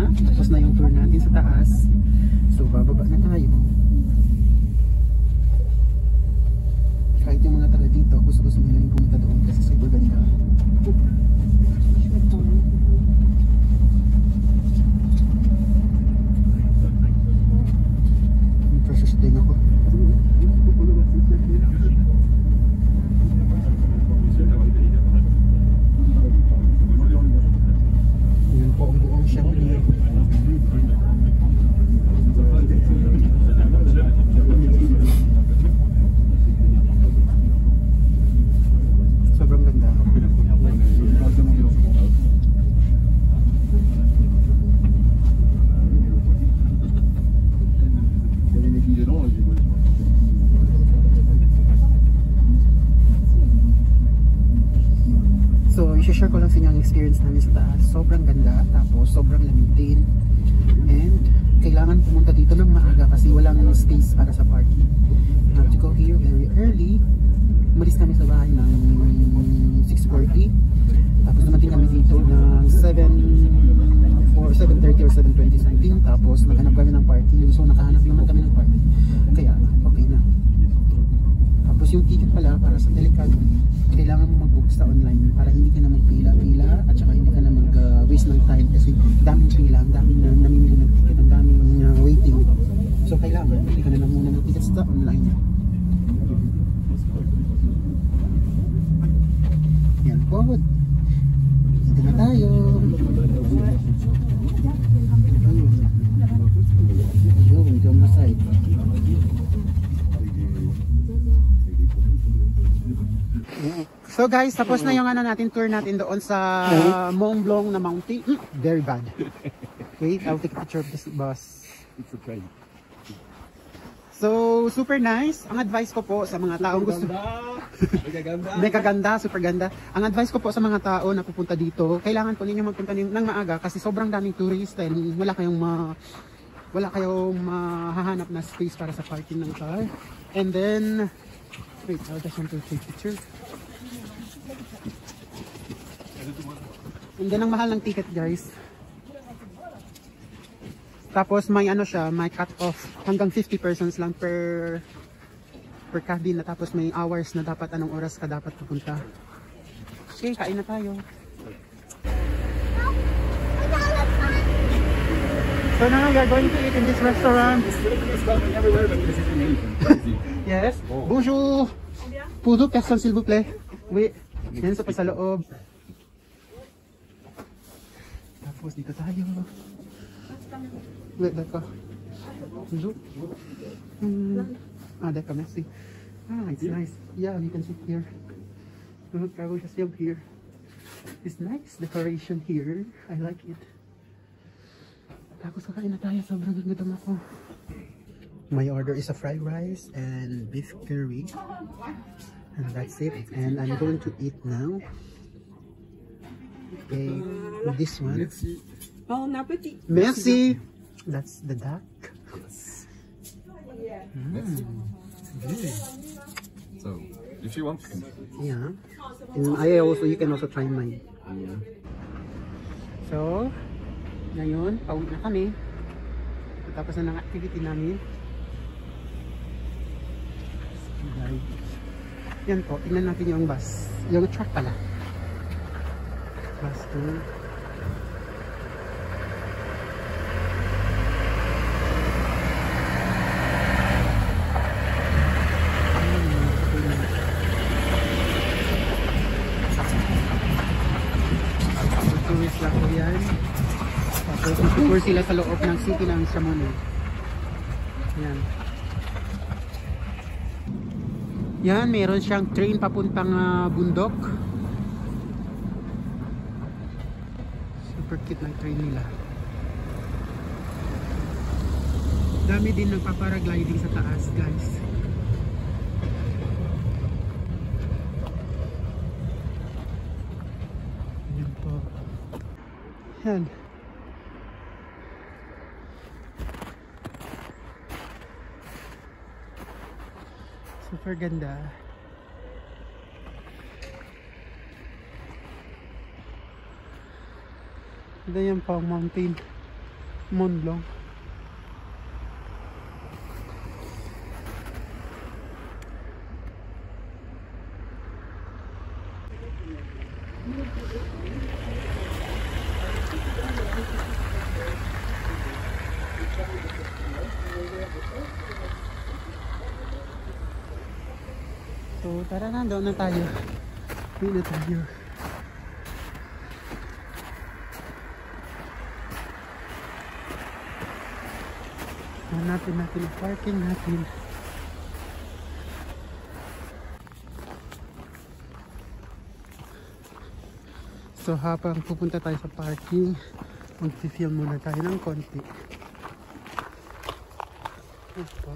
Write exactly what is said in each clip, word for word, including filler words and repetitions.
Tapos na yung tour natin sa taas. So bababa na tayo. Kahit yung mga taga dito, gusto-gusto nila yung pumunta doon kasi super ganda. Precious din ako. Yan po ang buong Chamonix. Sobrang ganda. So, i-share ko lang sa inyo ang experience namin sa taas. Sobrang ganda, tapos sobrang lamig din. And kailangan pumunta dito ng maaga kasi walang space para sa parking. We have to go here very early. Umalis kami sa bahay ng six forty. Tapos dumating kami dito ng seven or seven thirty or seven twenty something. Tapos naghanap kami ng parking. So nakahanap naman kami ng parking. Kaya okay na. Tapos yung ticket pala para sa Telecado, kailangan mo mag-book sa online para hindi ka na magpila-pila at saka hindi ka na mag-waste uh, ng time kasi daming pila, ang daming na namimili ng ticket, ang daming uh, waiting. So kailangan, hindi ka na lang muna ng ticket sa online. Yan, forward. Dito na tayo. Ayun, ito ang side. So guys, tapos na yung ano natin, tour natin doon sa Mont Blanc na mountain. Mm, very bad. Wait, I'll take a picture of this bus. It's a train. So, super nice. Ang advice ko po sa mga taong gusto... Mega ganda, super ganda. Ang advice ko po sa mga tao na pupunta dito, kailangan po ninyo magpunta ng maaga kasi sobrang daming tourist and wala kayong ma... wala kayong mahahanap na space para sa parking ng car. And then... Wait, I just want to take a picture. And then ang mahal ng ticket guys. Tapos may ano siya, may cut off hanggang fifty persons lang per per cabin na, tapos may hours na dapat anong oras ka dapat pupunta. Okay, kain na tayo. So now we are going to eat in this restaurant. Yes. Bonjour. Pour deux personnes s'il vous plaît. Oui. Yan sa pa sa loob. Tapos dito tayo. Wait, d'accord. Bonjour. Hmm. Ah, d'accord, merci. Ah, it's nice. Yeah, you can sit here. Look, I will just sit here. It's nice decoration here. I like it. Tapos kakain na tayo. Sobrang gutom ako. My order is a fried rice and beef curry. And that's it. And I'm going to eat now. Okay, this one. Merci. Bon appétit. Merci. That's the duck. Yes. Mm. Merci. So, if you want, Yeah. And I also, you can also try mine. yeah. So, ngayon, pauwi na kami. Tapos na ng activity namin. Yan po, tingnan natin yung bus. Yung truck pala. Bus tour. Tourist lang po yan. Tapos isutour sila sa loob ng city ng Chamonix. Yan. Yan, meron siyang train papuntang uh, bundok. Super cute ng train nila. Dami din nagpaparagliding sa taas, guys. Yan po. Yan. Super ganda. Ganda yan pa ang mountain. Monlong. So tara na, doon na tayo. Uwi na tayo. Hanapin natin ang parking natin. So habang pupunta tayo sa parking, mag-film muna tayo ng konti. Ito.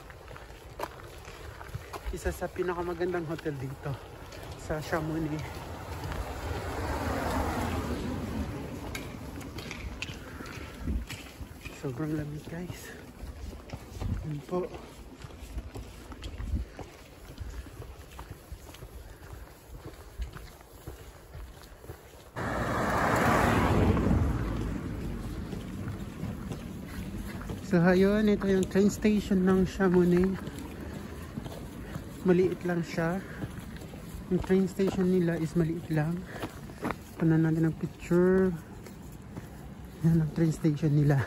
Isa sa pinakamagandang hotel dito sa Chamonix. Sobrang lamig guys. Yun po. So ayun, ito yung train station ng Chamonix. Maliit lang siya. Yung train station nila is maliit lang. Panan natin ang picture. Yan ang train station nila.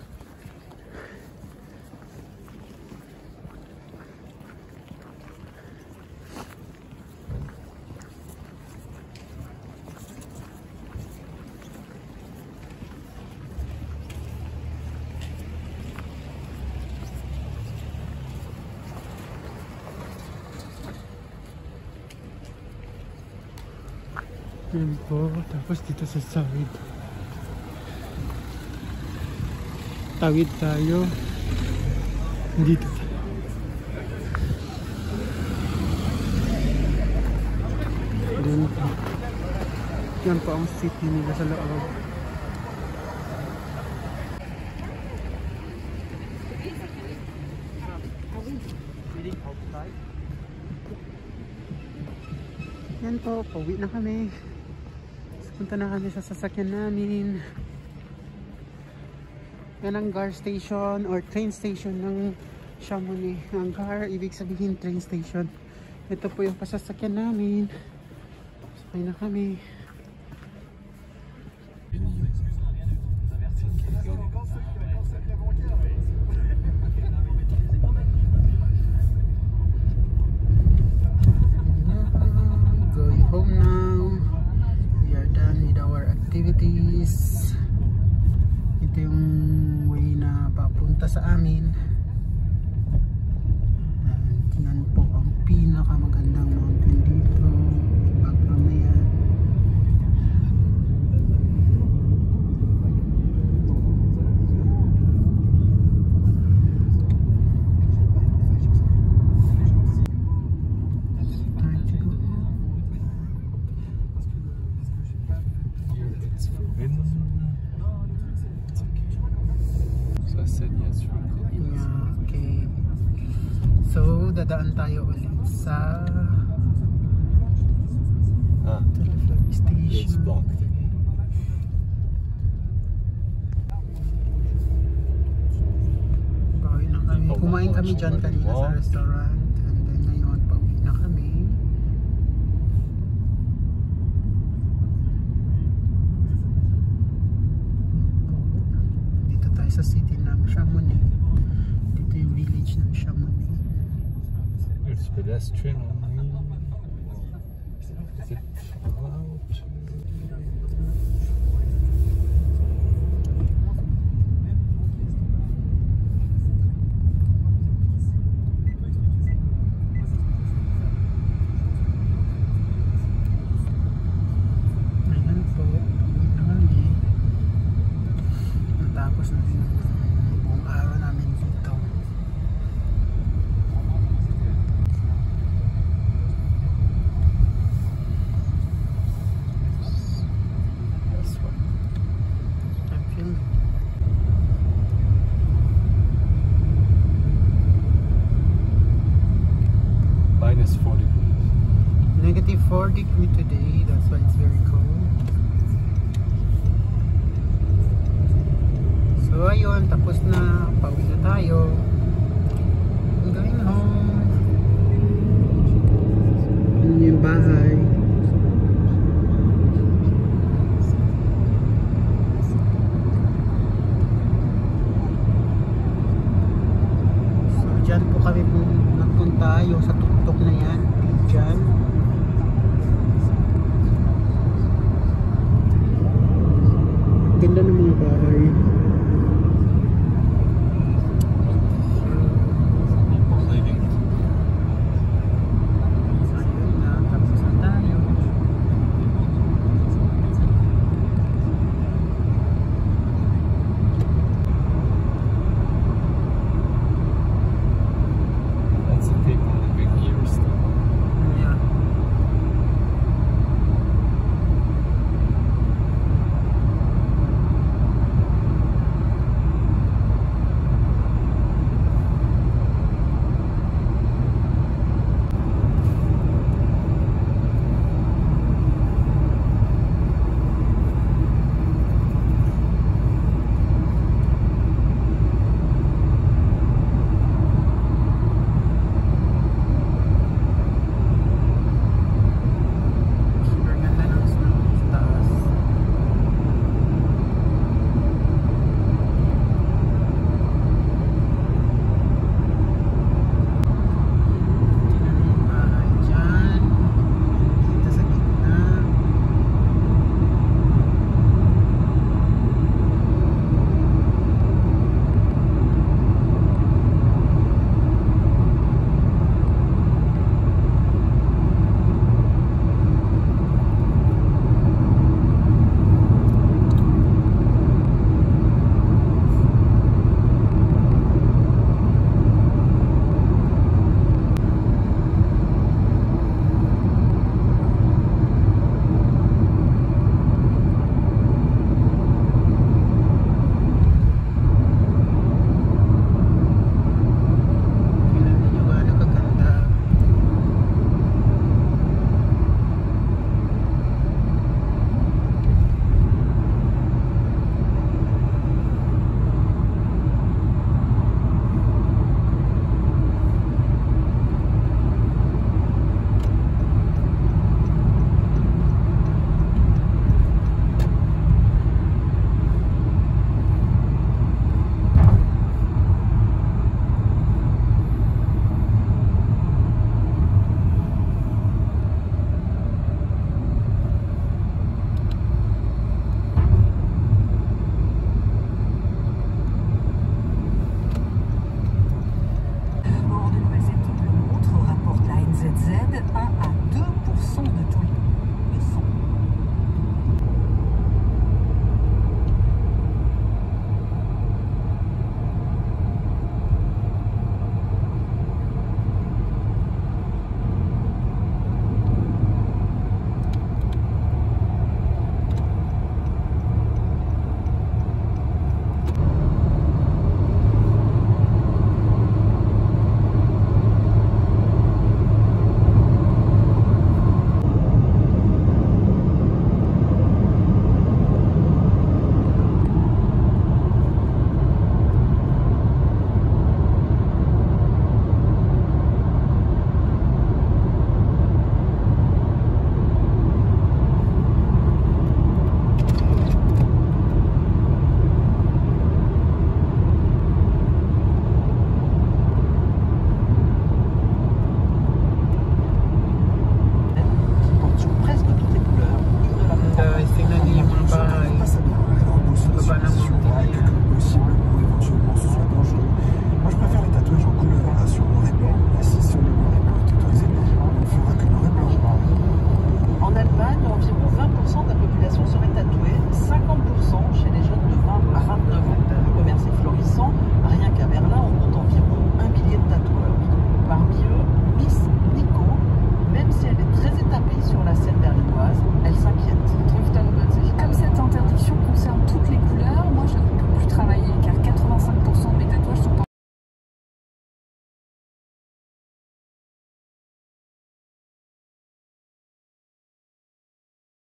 Yan po, tapos dito sa side tawid tayo dito. Yan po, yan po ang city nila sa loob. Yan po, pauwi na kami. Punta na kami sa sasakyan namin. Yan ang Gare Station or train station ng Chamonix. Ang Gare, ibig sabihin train station. Ito po yung pasasakyan namin. Sakay na kami. Going home now. Done with our activities. Ito yung way na papunta sa amin. And yan po ang pinakamagandang mountain dito. Background na yan. Dadaan tayo ulit sa ah, telephone station. It's blocked. Pauwi na kami. Kumain kami dyan kanina sa restaurant. And then ngayon, pauwi na kami. Dito tayo sa city ng Chamonix. Dito yung village ng Chamonix. It's pedestrian only. Is it allowed? Ayan po, kami. Natapos na rin ang buong araw namin dito. Minus four degrees. Negative four degree today, that's why it's very cold. So ayun, tapos na, pauwi na tayo. I'm going home. Yun yung bahay. So dyan po kami po nagpunta, yung sa tuktok na yan, dyan. Ganda ng mga bahay.